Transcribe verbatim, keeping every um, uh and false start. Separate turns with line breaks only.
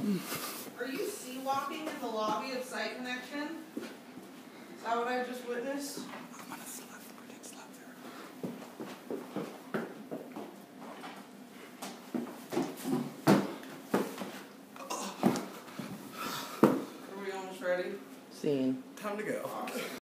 Are you sea walking in the lobby of Site Connection? Is that what I just witnessed?
I'm gonna slap, predict slap there.
Are we almost ready?
Scene.
Time to go.